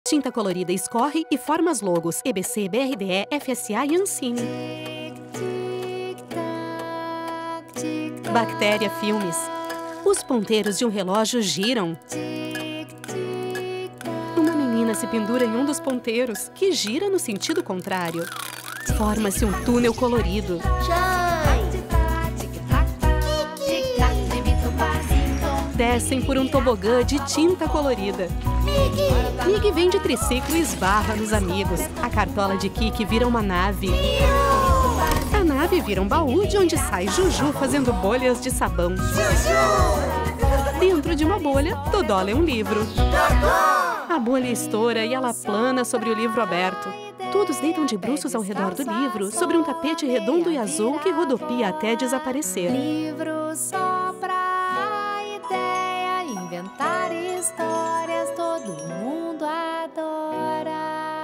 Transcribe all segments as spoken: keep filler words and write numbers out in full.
Tinta colorida escorre e forma os logos E B C, B R D E, F S A e Ancine. Bactéria Filmes. Os ponteiros de um relógio giram. Uma menina se pendura em um dos ponteiros, que gira no sentido contrário. Forma-se um túnel colorido. Descem por um tobogã de tinta colorida. Mig vem de triciclo e esbarra nos amigos. A cartola de Kiki vira uma nave. A nave vira um baú de onde sai Juju fazendo bolhas de sabão. Dentro de uma bolha, Dodó lê um livro. A bolha estoura e ela plana sobre o livro aberto. Todos deitam de bruços ao redor do livro, sobre um tapete redondo e azul que rodopia até desaparecer. Livro só pra ideia, inventar histórias, todo mundo adora.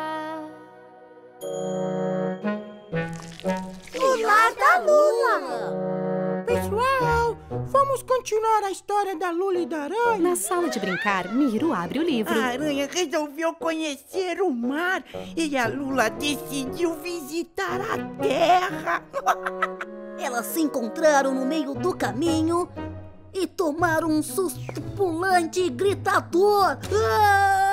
O lar da Lula! Pessoal, vamos continuar a história da Lula e da Aranha? Na sala de brincar, Miro abre o livro. A aranha resolveu conhecer o mar e a Lula decidiu visitar a terra. Elas se encontraram no meio do caminho e tomaram um susto pulante e gritador. Ah!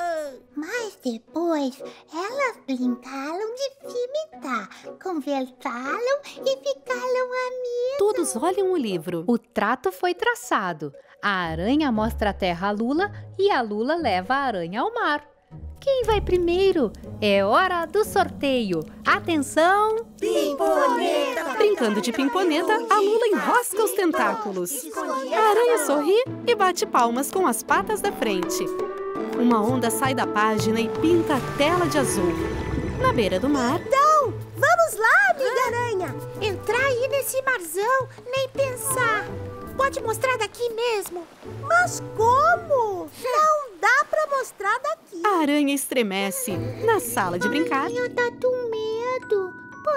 Mas depois, elas brincaram de imitar, conversaram e ficaram amigas. Todos olham o livro. O trato foi traçado. A aranha mostra a terra a Lula e a Lula leva a aranha ao mar. Quem vai primeiro? É hora do sorteio. Atenção! Pimponeta! Brincando de pimponeta, a Lula enrosca os tentáculos. A aranha sorri e bate palmas com as patas da frente. Uma onda sai da página e pinta a tela de azul. Na beira do mar... Então, vamos lá, amiga aranha! Entrar aí nesse marzão, nem pensar. Pode mostrar daqui mesmo. Mas como? Não dá pra mostrar daqui. A aranha estremece. Na sala de brincar... Eu tô com medo,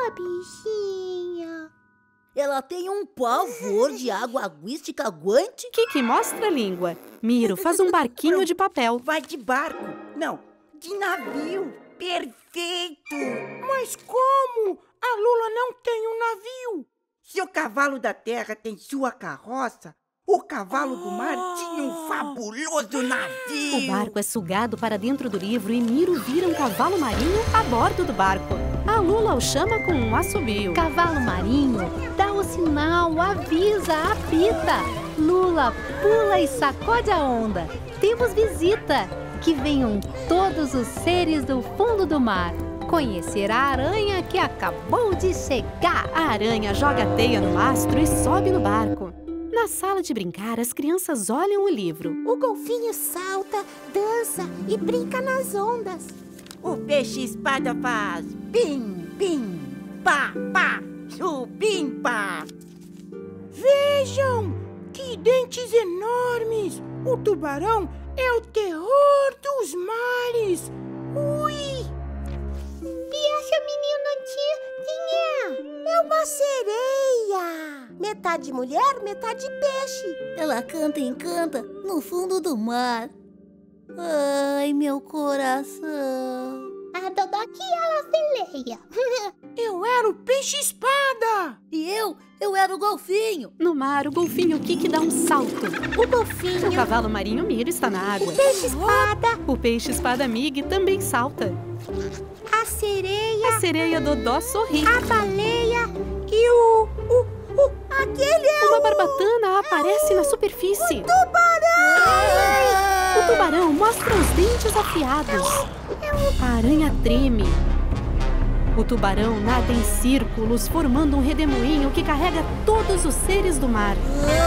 pobrechinha. Ela tem um pavor de água aguística aguante. Kiki mostra a língua. Miro faz um barquinho de papel. Vai de barco. Não, de navio. Perfeito! Mas como? A Lula não tem um navio. Se o cavalo da terra tem sua carroça, o cavalo do mar tinha um fabuloso navio. O barco é sugado para dentro do livro e Miro vira um cavalo marinho a bordo do barco. A Lula o chama com um assobio. Cavalo marinho, dá o sinal, avisa, apita. Lula pula e sacode a onda. Temos visita. Que venham todos os seres do fundo do mar conhecer a aranha que acabou de chegar. A aranha joga a teia no mastro e sobe no barco. Na sala de brincar, as crianças olham o livro. O golfinho salta, dança e brinca nas ondas. O peixe-espada faz pim, pim, pá, pá, chupim, pá. Vejam, que dentes enormes! O tubarão é o terror dos mares. Ui! E essa menina quem é? É uma sereia. Metade mulher, metade peixe. Ela canta e encanta no fundo do mar. Ai, meu coração. A Dodó que ela sereia. Eu era o peixe-espada. E eu, eu era o golfinho. No mar, o golfinho Kiki dá um salto. O golfinho. O cavalo marinho Miro está na água. O peixe-espada. O peixe-espada Mig também salta. A sereia. A sereia Dodó sorri. A baleia. E o... o, o aquele é Uma o... barbatana aparece na superfície. O tubarão. O tubarão mostra os dentes afiados. A aranha treme. O tubarão nada em círculos, formando um redemoinho que carrega todos os seres do mar.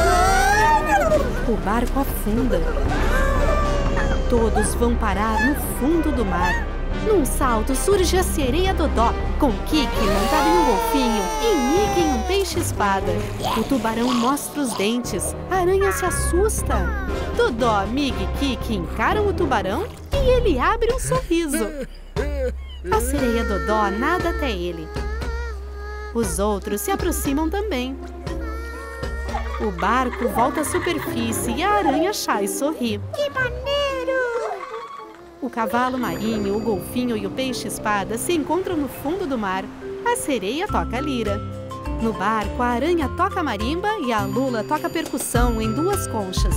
O barco afunda. Todos vão parar no fundo do mar. Num salto surge a sereia Dodó, com Kiki montado em um golfinho e Mig em um peixe-espada. O tubarão mostra os dentes. A aranha se assusta. Dodó, Mig e Kiki encaram o tubarão e ele abre um sorriso. A sereia Dodó nada até ele. Os outros se aproximam também. O barco volta à superfície e a aranha Chai sorri. Que maneiro! O O cavalo marinho, o golfinho e o peixe-espada se encontram no fundo do mar. A sereia toca lira. No barco, a aranha toca marimba e a lula toca percussão em duas conchas.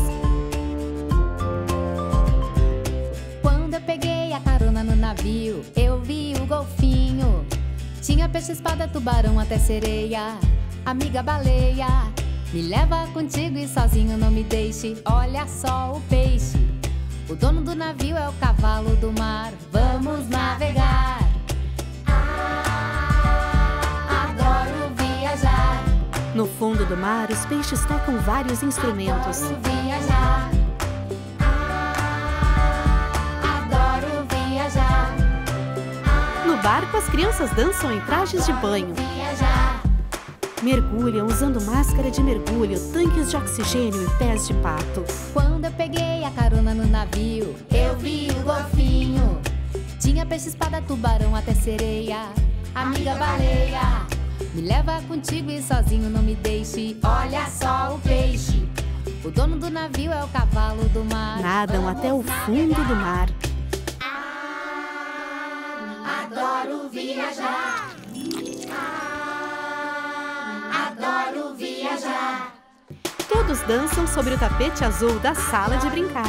Quando eu peguei a carona no navio, eu vi o golfinho. Tinha peixe-espada, tubarão até sereia. Amiga baleia, me leva contigo e sozinho não me deixe. Olha só o peixe. O dono do navio é o cavalo do mar. Vamos navegar. Adoro viajar. No fundo do mar, os peixes tocam vários instrumentos. Adoro viajar. Adoro viajar. No barco, as crianças dançam em trajes de banho. Viajar. Mergulham usando máscara de mergulho, tanques de oxigênio e pés de pato. Quando eu peguei a carona no navio, eu vi o golfinho. Tinha peixe-espada, tubarão até sereia. Amiga baleia, me leva contigo e sozinho não me deixe. Olha só o peixe. O dono do navio é o cavalo do mar. Nadam até o fundo do mar. Adoro viajar. Adoro viajar. Todos dançam sobre o tapete azul da sala de brincar.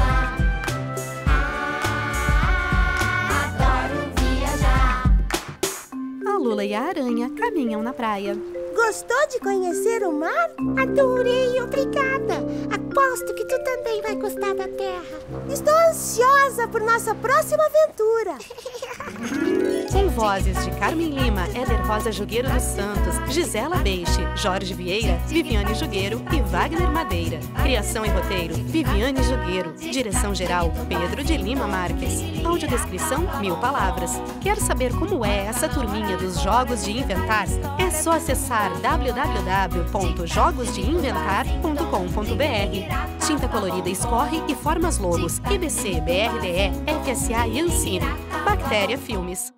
Adoro viajar. A lula e a aranha caminham na praia. Gostou de conhecer o mar? Adorei, obrigada. Aposto que tu também vai gostar da terra. Estou ansiosa por nossa próxima aventura. Com vozes de Carmen Lima, Éder Rosa Jugueiro dos Santos, Gisela Beixe, Jorge Vieira, Viviane Jugueiro e Wagner Madeira. Criação e roteiro, Viviane Jugueiro. Direção-geral, Pedro de Lima Marques. Audiodescrição, mil palavras. Quer saber como é essa turminha dos Jogos de Inventar? É só acessar w w w ponto jogos de inventar ponto com ponto b r. Tinta colorida escorre e forma os logos I B C, B R D E, F S A e Ancine. Bactéria Filmes.